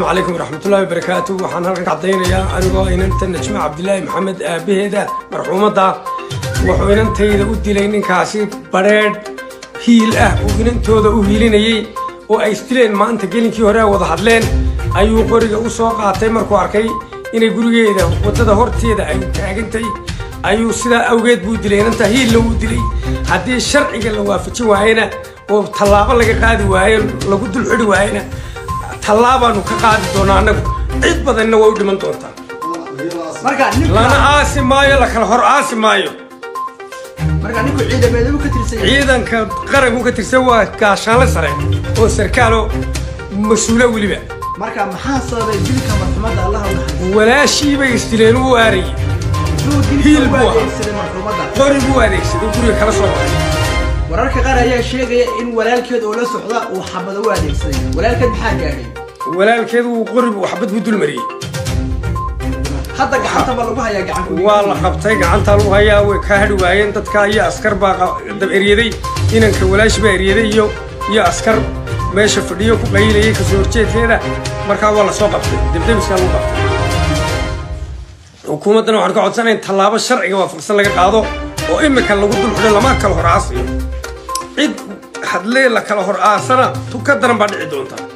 السلام عليكم ورحمة الله وبركاته. وحنا هلكن عدينيا أنا إننت نجمع عبد الله محمد أبيهدا مرحومة دا وحنا تيدا ودي لين كاسي برد هيل وإننتو دا وهيليني وأيستلين ما أنت جيلين كيورا وضحت لين أيو قرية وساق عتمر كواركي إن قرية دا وتدا هرتي دا أيو كأنتي أيو سدا أوجد بود لين أنت هيل لو ودي لي هذه الشرع قال لو وافتي وهنا وطلاب لك قاعد وهاي لو قد الحلو وهنا طلابان وكقاعد دونانك عيد بدنا وود من دونتا لا آسي مايو لك الهر آسي مايو marka ninku ciidameedu ka tirsan ciidanka qaranku ka tirsan waa kaashaale sare oo sarkaalo mas'uul waliba marka maxaa sababay dilka marxuumada Allah walaashii bay istileen u aariyay hiil buu qori buu adeegsaday guriga kala soo baxay wararka qaar ayaa sheegaya in walaalkeed oo la socda uu xabad u adeegsaday walaalkeed maxaa gaaray walaalkeed uu qori buu xabad u dul mariyay hadda gacanta baa lagu hayaa gacanku waa la qabtay gacanta lagu hayaa way ka hadhi waayeen dadka iyo askar baa dab eriyaday inanka walaash baa eriyaday iyo askar meesha fadhiyo ku qaylinayay ka soo horjeedkeeda markaa waa la soo qabtay dibdemiska lagu qabtay xukuumaddan waxaan ka codsanayn tallaabo sharciga waafaqsan laga qaado oo imika lagu dul xidho lama kala hor aasiyo cid hadlee la kala hor aasana tu ka daran baa dhici doonta